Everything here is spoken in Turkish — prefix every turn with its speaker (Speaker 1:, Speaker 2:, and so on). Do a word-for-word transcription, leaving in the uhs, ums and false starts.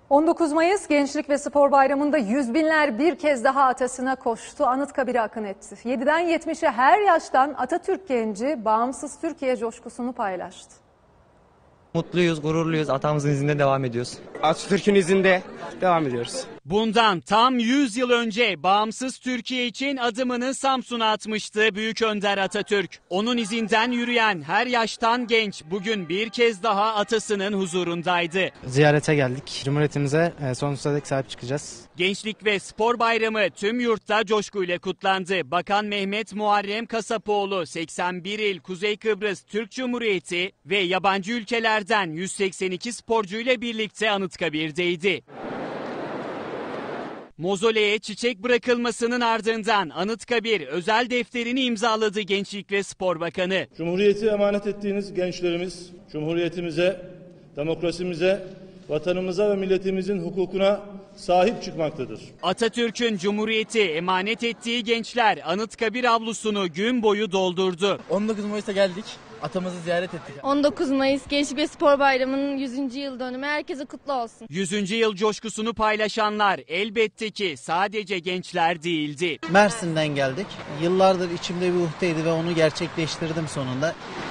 Speaker 1: on dokuz Mayıs Gençlik ve Spor Bayramı'nda yüz binler bir kez daha atasına koştu, Anıtkabir'e akın etti. yediden yetmişe her yaştan Atatürk genci bağımsız Türkiye coşkusunu paylaştı.
Speaker 2: Mutluyuz, gururluyuz. Atamızın izinde devam ediyoruz.
Speaker 3: Atatürk'ün izinde devam ediyoruz.
Speaker 4: Bundan tam yüz yıl önce bağımsız Türkiye için adımını Samsun'a atmıştı Büyük Önder Atatürk. Onun izinden yürüyen her yaştan genç bugün bir kez daha atasının huzurundaydı.
Speaker 5: Ziyarete geldik. Cumhuriyetimize sonsuza dek sahip çıkacağız.
Speaker 4: Gençlik ve Spor Bayramı tüm yurtta coşkuyla kutlandı. Bakan Mehmet Muharrem Kasapoğlu seksen bir il Kuzey Kıbrıs Türk Cumhuriyeti ve yabancı ülkelerden yüz seksen iki sporcuyla birlikte Anıtkabir'deydi. Mozoleye çiçek bırakılmasının ardından Anıtkabir özel defterini imzaladı Gençlik ve Spor Bakanı.
Speaker 6: Cumhuriyeti emanet ettiğiniz gençlerimiz, Cumhuriyetimize, demokrasimize, vatanımıza ve milletimizin hukukuna sahip çıkmaktadır.
Speaker 4: Atatürk'ün Cumhuriyeti emanet ettiği gençler Anıtkabir avlusunu gün boyu doldurdu.
Speaker 7: on dokuz Mayıs'ta geldik. Atamızı ziyaret ettik.
Speaker 8: on dokuz Mayıs Gençlik ve Spor Bayramı'nın yüzüncü yıl dönümü herkese kutlu olsun.
Speaker 4: yüzüncü yıl coşkusunu paylaşanlar elbette ki sadece gençler değildi.
Speaker 9: Mersin'den geldik. Yıllardır içimde bir uhdeydi ve onu gerçekleştirdim sonunda.